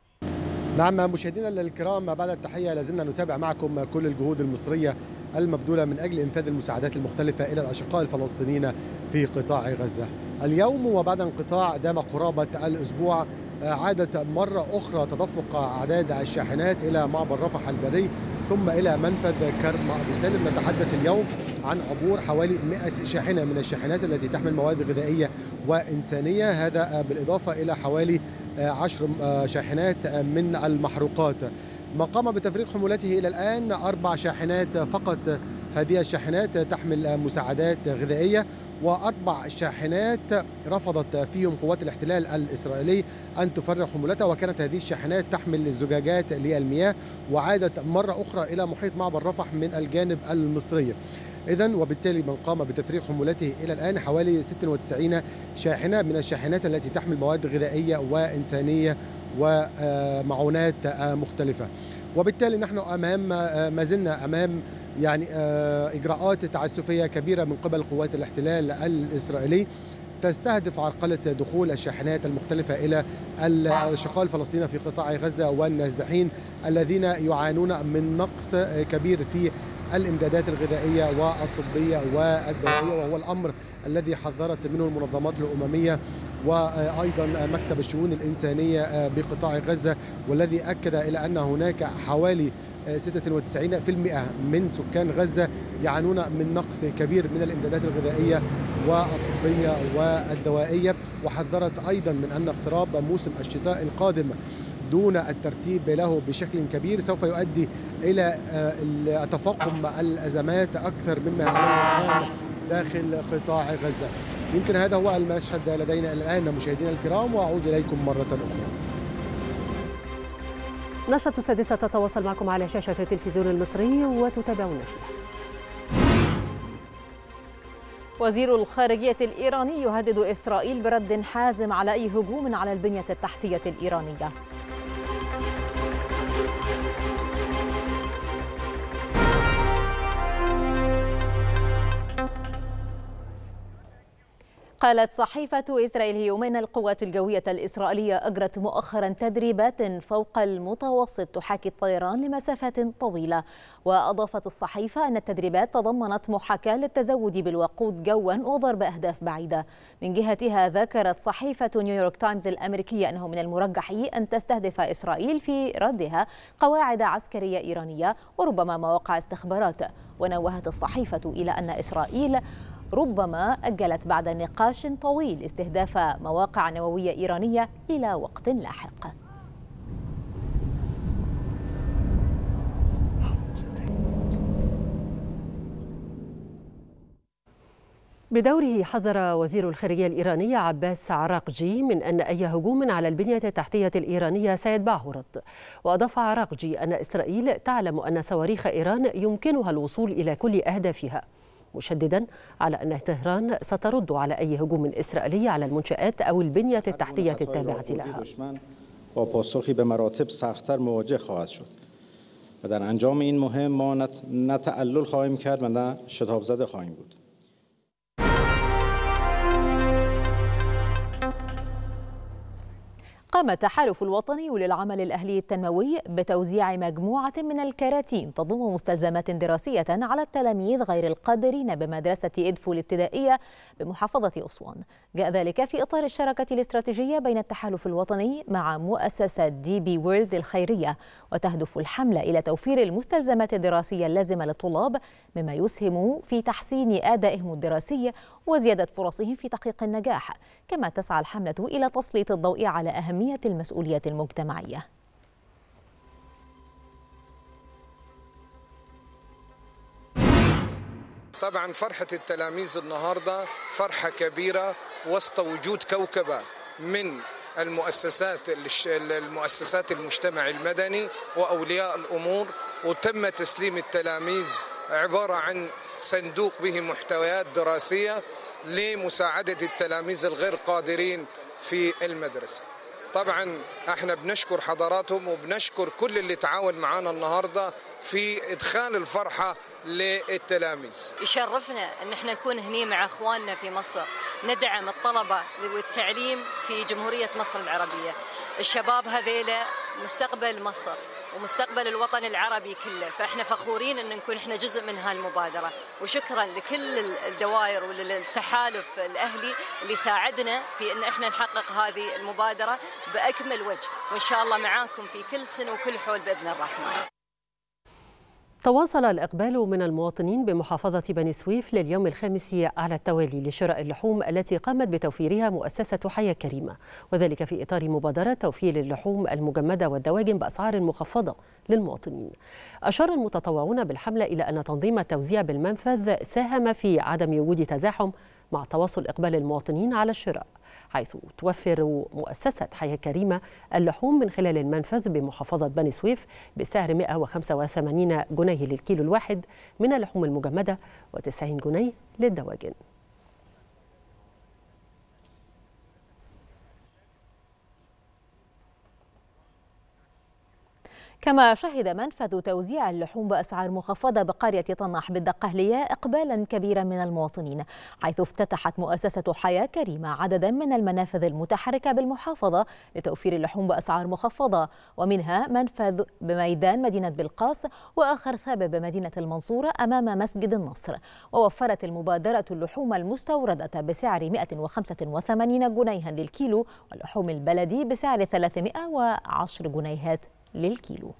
نعم مشاهدينا الكرام، بعد التحية لازلنا نتابع معكم كل الجهود المصرية المبذولة من أجل إنفاذ المساعدات المختلفة إلى الأشقاء الفلسطينيين في قطاع غزة. اليوم وبعد انقطاع دام قرابة الأسبوع، عادت مرة أخرى تدفق أعداد الشاحنات إلى معبر رفح البري ثم إلى منفذ كرم أبو سالم. نتحدث اليوم عن عبور حوالي مئة شاحنة من الشاحنات التي تحمل مواد غذائية وإنسانية، هذا بالإضافة إلى حوالي عشر شاحنات من المحروقات. ما قام بتفريغ حمولته إلى الآن أربع شاحنات فقط. هذه الشاحنات تحمل مساعدات غذائية، وأربع شاحنات رفضت فيهم قوات الاحتلال الإسرائيلي أن تفرغ حمولتها، وكانت هذه الشاحنات تحمل زجاجات للمياه وعادت مرة أخرى إلى محيط معبر رفح من الجانب المصري. إذن وبالتالي من قام بتفريغ حمولته إلى الآن حوالي ستة وتسعين شاحنة من الشاحنات التي تحمل مواد غذائية وإنسانية ومعونات مختلفة. وبالتالي نحن أمام ما زلنا أمام يعني إجراءات تعسفية كبيرة من قبل قوات الاحتلال الإسرائيلي تستهدف عرقلة دخول الشاحنات المختلفة إلى الأشقاء الفلسطينيين في قطاع غزة والنازحين الذين يعانون من نقص كبير في الإمدادات الغذائية والطبية والدوائية، وهو الأمر الذي حذرت منه المنظمات الأممية وأيضا مكتب الشؤون الإنسانية بقطاع غزة، والذي أكد إلى أن هناك حوالي ستة وتسعين بالمئة من سكان غزة يعانون من نقص كبير من الإمدادات الغذائية والطبية والدوائية، وحذرت أيضا من أن اقتراب موسم الشتاء القادم دون الترتيب له بشكل كبير سوف يؤدي إلى تفاقم الأزمات أكثر مما عليه الآن داخل قطاع غزة. يمكن هذا هو المشهد لدينا الآن مشاهدينا الكرام، وأعود إليكم مرة أخرى. نشرة السادسة تتواصل معكم على شاشة التلفزيون المصري وتتابعون فيها. وزير الخارجية الإيراني يهدد إسرائيل برد حازم على أي هجوم على البنية التحتية الإيرانية. قالت صحيفة إسرائيل هيوم أن القوات الجوية الإسرائيلية أجرت مؤخرا تدريبات فوق المتوسط تحاكي الطيران لمسافات طويلة. وأضافت الصحيفة أن التدريبات تضمنت محاكاة للتزود بالوقود جوا وضرب أهداف بعيدة. من جهتها ذكرت صحيفة نيويورك تايمز الأمريكية أنه من المرجح أن تستهدف إسرائيل في ردها قواعد عسكرية إيرانية وربما مواقع استخبارات. ونوهت الصحيفة إلى أن إسرائيل ربما أجلت بعد نقاش طويل استهداف مواقع نووية إيرانية إلى وقت لاحق. بدوره حذر وزير الخارجية الإيراني عباس عراقجي من أن أي هجوم على البنية التحتية الإيرانية سيتبعه رد. وأضاف عراقجي أن إسرائيل تعلم أن صواريخ إيران يمكنها الوصول إلى كل أهدافها، مشددا على أن طهران سترد على أي هجوم إسرائيلی على المنشآت أو البنية التحتية التابعة لها. با پاسخی به مراتب سخت‌تر مواجه خواهد شد و در انجام این مهم ما نه تعلل خواهیم کرد و نه شتاب زده خواهیم بود. قام التحالف الوطني للعمل الأهلي التنموي بتوزيع مجموعة من الكراتين تضم مستلزمات دراسية على التلاميذ غير القادرين بمدرسة إدفو الابتدائية بمحافظة أسوان. جاء ذلك في إطار الشراكة الاستراتيجية بين التحالف الوطني مع مؤسسة دي بي وورلد الخيرية، وتهدف الحملة إلى توفير المستلزمات الدراسية اللازمة للطلاب مما يسهم في تحسين أدائهم الدراسي وزيادة فرصهم في تحقيق النجاح. كما تسعى الحملة إلى تسليط الضوء على أهمية المسؤولية المجتمعية. طبعا فرحة التلاميذ النهاردة فرحة كبيرة وسط وجود كوكبة من المؤسسات المؤسسات المجتمع المدني وأولياء الأمور، وتم تسليم التلاميذ عبارة عن صندوق به محتويات دراسية لمساعدة التلاميذ الغير قادرين في المدرسة. طبعا احنا بنشكر حضراتهم وبنشكر كل اللي تعاون معنا النهارده في ادخال الفرحه للتلاميذ. يشرفنا ان احنا نكون هنا مع اخواننا في مصر، ندعم الطلبه والتعليم في جمهوريه مصر العربيه. الشباب هذيلا مستقبل مصر ومستقبل الوطن العربي كله، فاحنا فخورين ان نكون احنا جزء من هالمبادره، وشكرا لكل الدوائر وللتحالف الاهلي اللي ساعدنا في ان احنا نحقق هذه المبادره باكمل وجه، وان شاء الله معاكم في كل سنه وكل حول باذن الرحمن. تواصل الإقبال من المواطنين بمحافظة بني سويف لليوم الخامس على التوالي لشراء اللحوم التي قامت بتوفيرها مؤسسة حياة كريمة، وذلك في إطار مبادرة توفير اللحوم المجمدة والدواجن بأسعار مخفضة للمواطنين. أشار المتطوعون بالحملة إلى أن تنظيم التوزيع بالمنفذ ساهم في عدم وجود تزاحم مع تواصل إقبال المواطنين على الشراء، حيث توفر مؤسسة حياة كريمة اللحوم من خلال المنفذ بمحافظة بني سويف بسعر مئة وخمسة وثمانين جنيه للكيلو الواحد من اللحوم المجمدة وتسعين جنيه للدواجن. كما شهد منفذ توزيع اللحوم بأسعار مخفضة بقرية طناح بالدقهلية إقبالا كبيرا من المواطنين، حيث افتتحت مؤسسة حياة كريمة عددا من المنافذ المتحركة بالمحافظة لتوفير اللحوم بأسعار مخفضة، ومنها منفذ بميدان مدينة بلقاس وآخر ثابت بمدينة المنصورة أمام مسجد النصر. ووفرت المبادرة اللحوم المستوردة بسعر مئة وخمسة وثمانين جنيها للكيلو، واللحوم البلدي بسعر ثلاثمئة وعشر جنيهات للكيلو.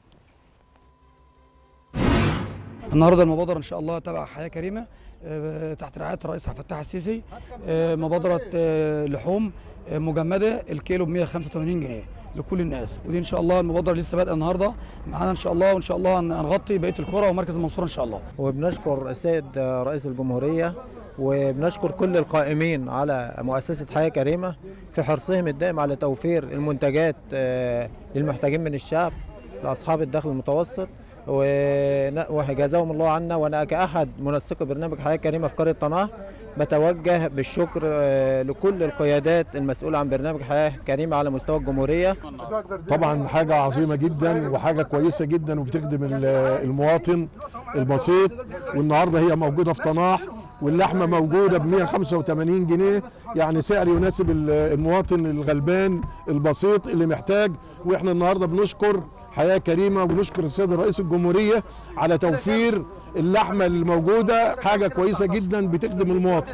النهارده المبادره ان شاء الله تبع حياه كريمه تحت رعايه الرئيس عبد الفتاح السيسي، مبادره لحوم مجمده الكيلو ب مئة وخمسة وثمانين جنيه لكل الناس، ودي ان شاء الله المبادره لسه بادئه النهارده معانا ان شاء الله، وان شاء الله هنغطي بقيه القرى ومركز المنصوره ان شاء الله. وبنشكر السيد رئيس الجمهوريه وبنشكر كل القائمين على مؤسسة حياة كريمة في حرصهم الدائم على توفير المنتجات للمحتاجين من الشعب لأصحاب الدخل المتوسط، وجزاهم الله عنا. وأنا كأحد منسقي برنامج حياة كريمة في قرية طناح بتوجه بالشكر لكل القيادات المسؤولة عن برنامج حياة كريمة على مستوى الجمهورية. طبعا حاجة عظيمة جدا وحاجة كويسة جدا وبتخدم المواطن البسيط، والنهارده هي موجودة في طناح واللحمه موجوده ب مئة وخمسة وثمانين جنيه، يعني سعر يناسب المواطن الغلبان البسيط اللي محتاج. واحنا النهارده بنشكر حياه كريمه وبنشكر السيد رئيس الجمهوريه على توفير اللحمه الموجوده، حاجه كويسه جدا بتخدم المواطن.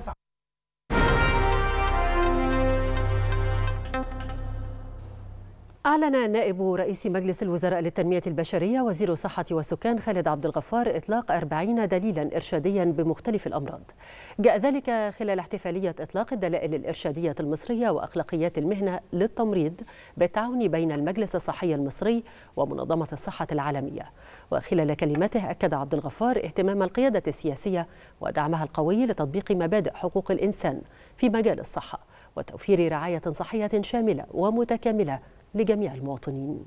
أعلن نائب رئيس مجلس الوزراء للتنمية البشرية وزير الصحة والسكان خالد عبد الغفار إطلاق أربعين دليلا إرشاديا بمختلف الأمراض. جاء ذلك خلال احتفالية إطلاق الدلائل الإرشادية المصرية وأخلاقيات المهنة للتمريض بالتعاون بين المجلس الصحي المصري ومنظمة الصحة العالمية. وخلال كلمته أكد عبد الغفار اهتمام القيادة السياسية ودعمها القوي لتطبيق مبادئ حقوق الإنسان في مجال الصحة وتوفير رعاية صحية شاملة ومتكاملة لجميع المواطنين.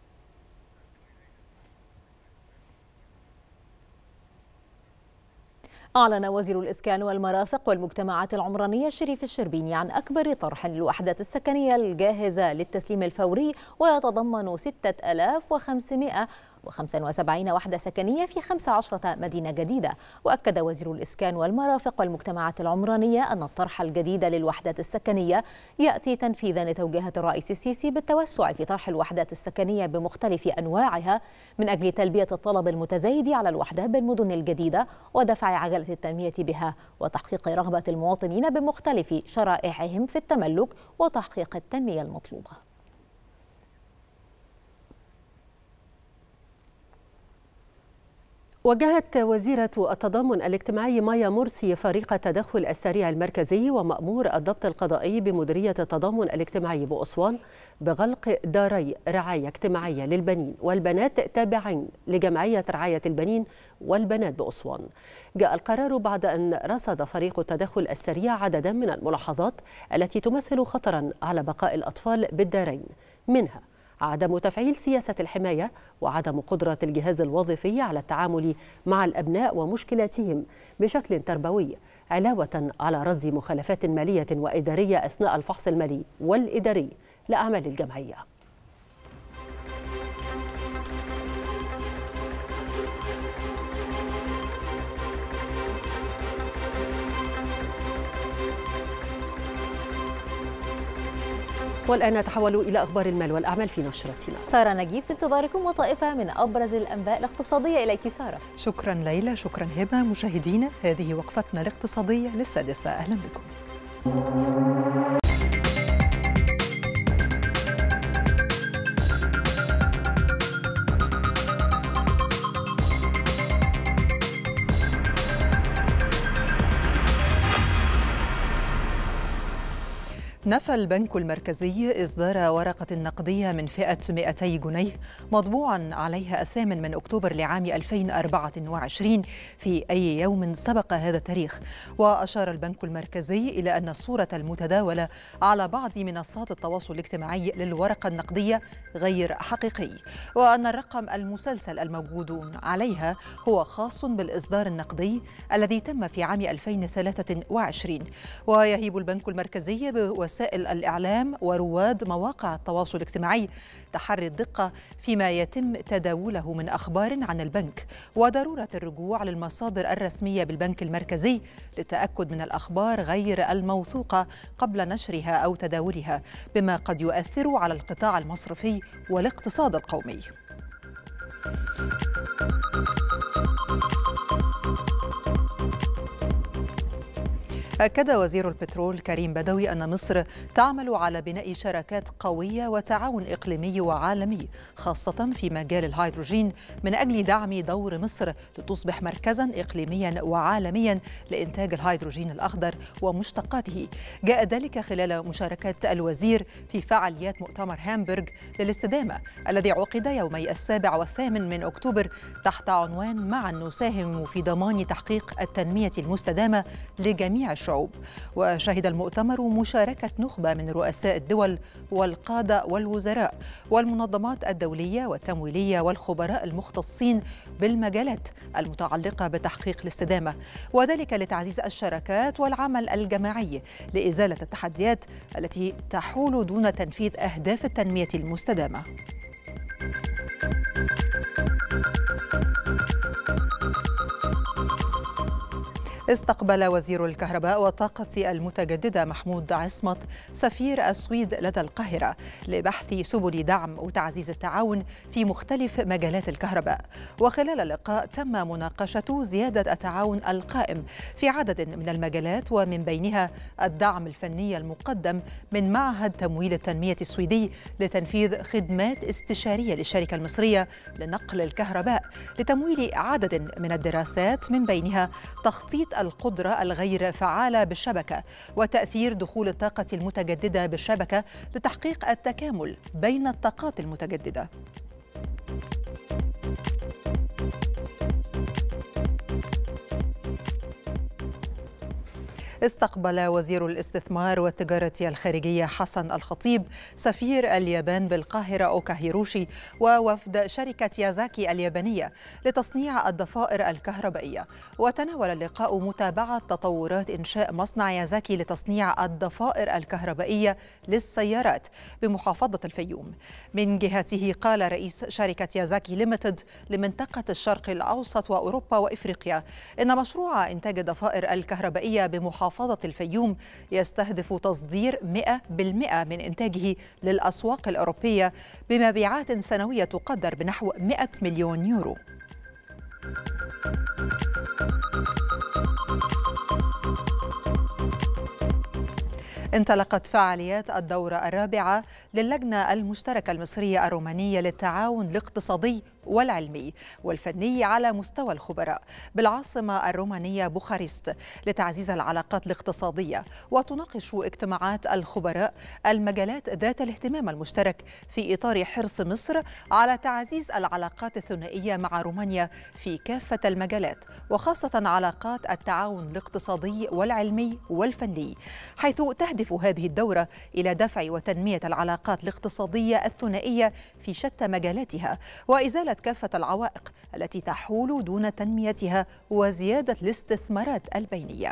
أعلن وزير الإسكان والمرافق والمجتمعات العمرانية شريف الشربيني عن أكبر طرح للوحدات السكنية الجاهزة للتسليم الفوري، ويتضمن ستة آلاف وخمسمائة وخمسة وسبعين وحدة سكنية في خمس عشرة مدينة جديدة. وأكد وزير الإسكان والمرافق والمجتمعات العمرانية أن الطرح الجديد للوحدات السكنية يأتي تنفيذا لتوجيهات الرئيس السيسي بالتوسع في طرح الوحدات السكنية بمختلف أنواعها من أجل تلبية الطلب المتزايد على الوحدة بالمدن الجديدة ودفع عجلة التنمية بها وتحقيق رغبة المواطنين بمختلف شرائحهم في التملك وتحقيق التنمية المطلوبة. وجهت وزيرة التضامن الاجتماعي مايا مرسي فريق التدخل السريع المركزي ومأمور الضبط القضائي بمديرية التضامن الاجتماعي بأسوان بغلق داري رعاية اجتماعية للبنين والبنات تابعين لجمعية رعاية البنين والبنات بأسوان. جاء القرار بعد أن رصد فريق التدخل السريع عددا من الملاحظات التي تمثل خطرا على بقاء الأطفال بالدارين، منها عدم تفعيل سياسة الحماية وعدم قدرة الجهاز الوظيفي على التعامل مع الأبناء ومشكلاتهم بشكل تربوي، علاوة على رصد مخالفات مالية وإدارية أثناء الفحص المالي والإداري لأعمال الجمعية. والآن نتحول إلى أخبار المال والأعمال في نشرتنا. سارة نجيب في انتظاركم وطائفة من أبرز الأنباء الاقتصادية. إليك سارة. شكرا ليلى. شكرا هبة. مشاهدينا، هذه وقفتنا الاقتصادية للسادسة. أهلا بكم. نفى البنك المركزي إصدار ورقة نقدية من فئة مئتي جنيه مطبوعا عليها الثامن من أكتوبر لعام ألفين وأربعة وعشرين في أي يوم سبق هذا التاريخ. وأشار البنك المركزي إلى أن الصورة المتداولة على بعض منصات التواصل الاجتماعي للورقة النقدية غير حقيقي، وأن الرقم المسلسل الموجود عليها هو خاص بالإصدار النقدي الذي تم في عام ألفين وثلاثة وعشرين. ويهيب البنك المركزي بوسائل الإعلام ورواد مواقع التواصل الاجتماعي تحري الدقة فيما يتم تداوله من أخبار عن البنك، وضرورة الرجوع للمصادر الرسمية بالبنك المركزي للتأكد من الأخبار غير الموثوقة قبل نشرها أو تداولها، بما قد يؤثر على القطاع المصرفي والاقتصاد القومي. أكد وزير البترول كريم بدوي أن مصر تعمل على بناء شراكات قوية وتعاون إقليمي وعالمي خاصة في مجال الهيدروجين من أجل دعم دور مصر لتصبح مركزا إقليميا وعالميا لإنتاج الهيدروجين الأخضر ومشتقاته. جاء ذلك خلال مشاركة الوزير في فعاليات مؤتمر هامبورغ للاستدامة الذي عقد يومي السابع والثامن من أكتوبر تحت عنوان معا نساهم في ضمان تحقيق التنمية المستدامة لجميع الشعوب. وشهد المؤتمر مشاركة نخبة من رؤساء الدول والقادة والوزراء والمنظمات الدولية والتمويلية والخبراء المختصين بالمجالات المتعلقة بتحقيق الاستدامة، وذلك لتعزيز الشراكات والعمل الجماعي لإزالة التحديات التي تحول دون تنفيذ أهداف التنمية المستدامة. استقبل وزير الكهرباء والطاقة المتجددة محمود عصمت سفير السويد لدى القاهرة لبحث سبل دعم وتعزيز التعاون في مختلف مجالات الكهرباء. وخلال اللقاء تم مناقشة زيادة التعاون القائم في عدد من المجالات، ومن بينها الدعم الفني المقدم من معهد تمويل التنمية السويدي لتنفيذ خدمات استشارية للشركة المصرية لنقل الكهرباء لتمويل عدد من الدراسات، من بينها تخطيط القدرة الغير فعالة بالشبكة وتأثير دخول الطاقة المتجددة بالشبكة لتحقيق التكامل بين الطاقات المتجددة. استقبل وزير الاستثمار والتجارة الخارجية حسن الخطيب سفير اليابان بالقاهرة أوكا هيروشي ووفد شركة يازاكي اليابانية لتصنيع الضفائر الكهربائية. وتناول اللقاء متابعة تطورات إنشاء مصنع يازاكي لتصنيع الضفائر الكهربائية للسيارات بمحافظة الفيوم. من جهته قال رئيس شركة يازاكي ليميتد لمنطقة الشرق الأوسط وأوروبا وإفريقيا إن مشروع إنتاج الضفائر الكهربائية بمحافظة محافظة الفيوم يستهدف تصدير مئة بالمئة من إنتاجه للأسواق الأوروبية بمبيعات سنوية تقدر بنحو مئة مليون يورو. انطلقت فعاليات الدورة الرابعة للجنة المشتركة المصرية الرومانية للتعاون الاقتصادي والعلمي والفني على مستوى الخبراء بالعاصمة الرومانية بوخارست لتعزيز العلاقات الاقتصادية. وتناقش اجتماعات الخبراء المجالات ذات الاهتمام المشترك في إطار حرص مصر على تعزيز العلاقات الثنائية مع رومانيا في كافة المجالات، وخاصة علاقات التعاون الاقتصادي والعلمي والفني، حيث تهدف هذه الدورة إلى دفع وتنمية العلاقات الاقتصادية الثنائية في شتى مجالاتها وإزالة كافة العوائق التي تحول دون تنميتها وزيادة الاستثمارات البينية.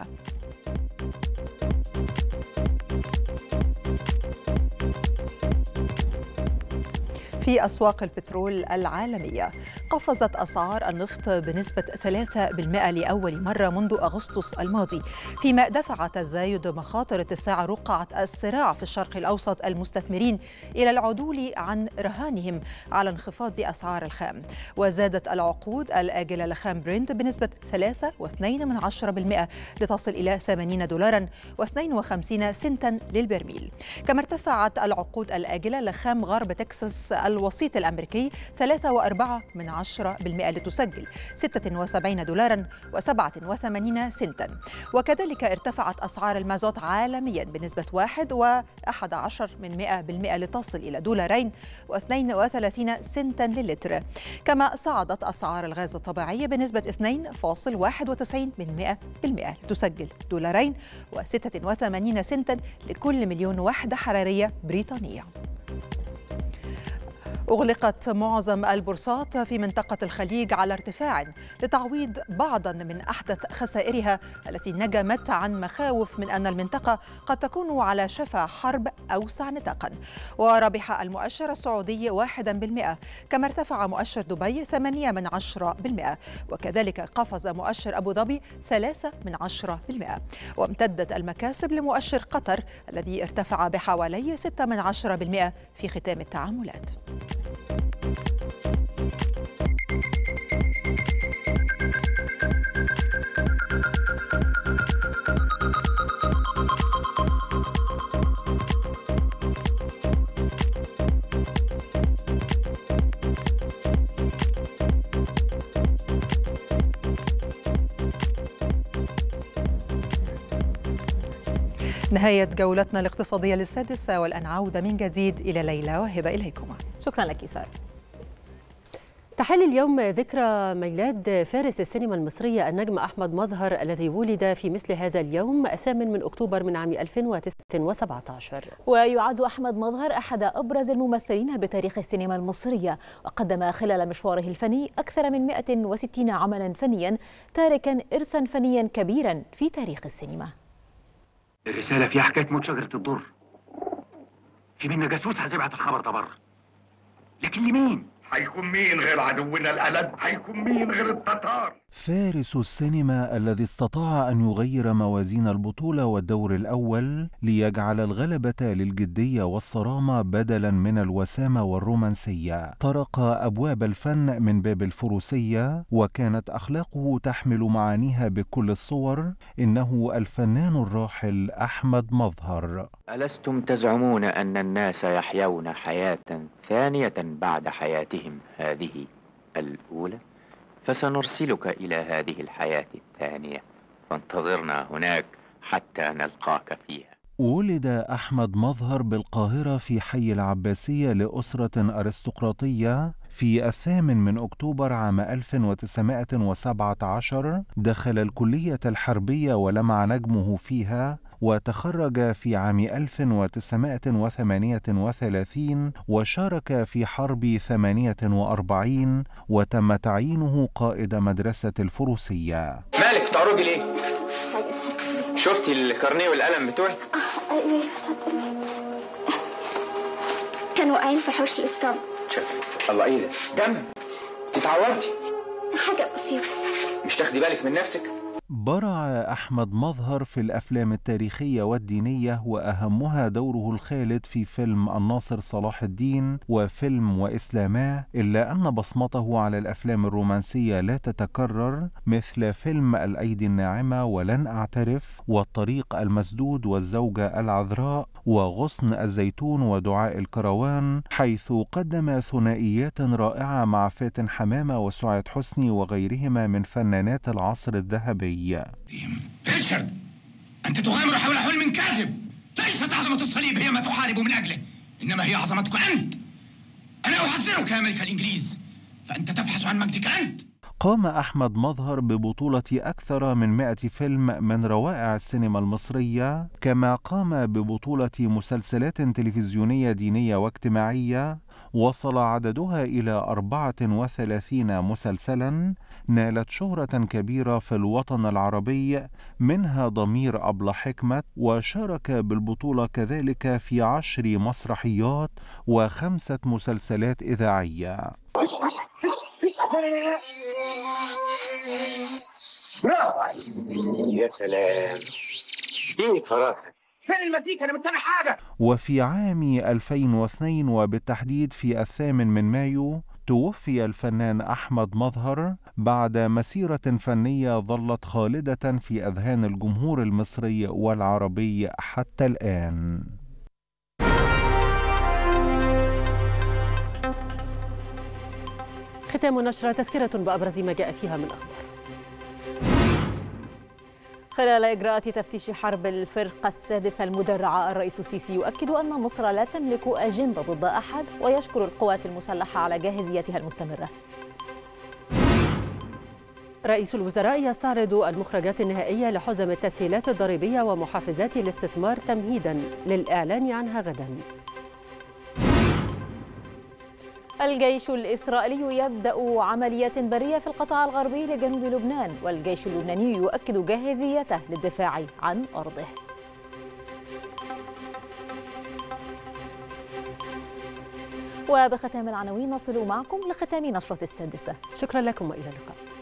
في أسواق البترول العالمية قفزت أسعار النفط بنسبة ثلاثة بالمئة لأول مرة منذ أغسطس الماضي، فيما دفع تزايد مخاطر اتساع رقعة الصراع في الشرق الأوسط المستثمرين إلى العدول عن رهانهم على انخفاض أسعار الخام. وزادت العقود الآجلة لخام برنت بنسبة ثلاثة فاصلة اثنين بالمئة لتصل إلى ثمانين دولارا واثنين وخمسين سنتا للبرميل. كما ارتفعت العقود الآجلة لخام غرب تكساس الوسيط الأمريكي ثلاثة فاصلة أربعة بالمئة لتسجل ستة وسبعين دولارا وسبعة وثمانين سنتا. وكذلك ارتفعت أسعار المازوت عالميا بنسبة واحد وأحد عشر من مئة بالمئة لتصل إلى دولارين واثنين وثلاثين سنتا للتر. كما صعدت أسعار الغاز الطبيعي بنسبة اثنين فاصلة واحد وتسعين بالمئة لتسجل دولارين وستة وثمانين سنتا لكل مليون وحدة حرارية بريطانية. أغلقت معظم البورصات في منطقة الخليج على ارتفاع لتعويض بعضا من أحدث خسائرها التي نجمت عن مخاوف من أن المنطقة قد تكون على شفا حرب أوسع نطاقا. وربح المؤشر السعودي واحدا بالمئة، كما ارتفع مؤشر دبي ثمانية من عشرة بالمئة، وكذلك قفز مؤشر أبو ظبي ثلاثة من عشرة بالمئة. وامتدت المكاسب لمؤشر قطر الذي ارتفع بحوالي ستة من عشرة بالمئة في ختام التعاملات. نهاية جولتنا الاقتصادية للسادسة، والآن عودة من جديد إلى ليلى وهبة. إليكما. شكرا لك سارة. تحل اليوم ذكرى ميلاد فارس السينما المصرية النجم أحمد مظهر الذي ولد في مثل هذا اليوم الثامن من أكتوبر من عام ألف وتسعمائة وسبعة عشر. ويعد أحمد مظهر أحد أبرز الممثلين بتاريخ السينما المصرية، وقدم خلال مشواره الفني أكثر من مئة وستين عملا فنيا، تاركا إرثا فنيا كبيرا في تاريخ السينما. الرسالة فيها حكاية موت شجرة الضر. في منا جاسوس هتبعت الخبر ده بره. لكن لمين؟ هيكون مين غير عدونا الألد؟ هيكون مين غير التتار؟ فارس السينما الذي استطاع أن يغير موازين البطولة والدور الأول ليجعل الغلبة للجدية والصرامة بدلا من الوسامة والرومانسية، طرق أبواب الفن من باب الفروسية، وكانت أخلاقه تحمل معانيها بكل الصور. إنه الفنان الراحل أحمد مظهر. ألستم تزعمون أن الناس يحيون حياة ثانية بعد حياتهم هذه الأولى؟ فسنرسلك إلى هذه الحياة الثانية، فانتظرنا هناك حتى نلقاك فيها. ولد أحمد مظهر بالقاهرة في حي العباسية لأسرة أرستقراطية في الثامن من أكتوبر عام ألف وتسعمائة وسبعة عشر. دخل الكلية الحربية ولمع نجمه فيها، وتخرج في عام ألف وتسعمائة وثمانية وثلاثين وشارك في حرب ثمانية وأربعين، وتم تعيينه قائد مدرسة الفروسية. مالك بتعرجي ليه؟ شفتي الكارنيه والقلم بتوعي؟ اه ايوه صدقني كانوا واقعين في حوش الاسطبل. الله، ايه ده؟ دم؟ اتعورتي؟ حاجة بسيطة. مش تاخدي بالك من نفسك؟ برع أحمد مظهر في الأفلام التاريخية والدينية، وأهمها دوره الخالد في فيلم الناصر صلاح الدين وفيلم وإسلاماه، إلا أن بصمته على الأفلام الرومانسية لا تتكرر، مثل فيلم الأيدي الناعمة ولن أعترف والطريق المسدود والزوجة العذراء وغصن الزيتون ودعاء الكروان، حيث قدم ثنائيات رائعة مع فاتن حمامة وسعاد حسني وغيرهما من فنانات العصر الذهبي. ريتشارد، أنت تغامر حول حلم كاذب. ليست عظمة الصليب هي ما تحارب من أجله، إنما هي عظمتك أنت. أنا أحذرك يا ملك الإنجليز، فأنت تبحث عن مجدك أنت. قام أحمد مظهر ببطولة أكثر من مائة فيلم من روائع السينما المصرية، كما قام ببطولة مسلسلات تلفزيونية دينية واجتماعية وصل عددها إلى أربعة وثلاثين مسلسلا، نالت شهرة كبيرة في الوطن العربي، منها ضمير أبلة حكمت، وشارك بالبطولة كذلك في عشر مسرحيات وخمسة مسلسلات إذاعية. يا سلام، اديني فراسة. فين المزيكا؟ أنا مستني حاجة. وفي عام ألفين واثنين وبالتحديد في الثامن من مايو توفي الفنان أحمد مظهر بعد مسيرة فنية ظلت خالدة في أذهان الجمهور المصري والعربي حتى الآن. ختام نشرة تذكرة بأبرز ما جاء فيها من أخبار. خلال إجراءات تفتيش حرب الفرقة السادسة المدرعة، الرئيس السيسي يؤكد أن مصر لا تملك أجندة ضد أحد، ويشكر القوات المسلحة على جاهزيتها المستمرة. رئيس الوزراء يستعرض المخرجات النهائية لحزم التسهيلات الضريبية ومحفزات الاستثمار تمهيدا للإعلان عنها غدا. الجيش الإسرائيلي يبدأ عملية برية في القطاع الغربي لجنوب لبنان، والجيش اللبناني يؤكد جاهزيته للدفاع عن أرضه. وبختام العناوين نصل معكم لختام نشرة السادسة. شكرا لكم وإلى اللقاء.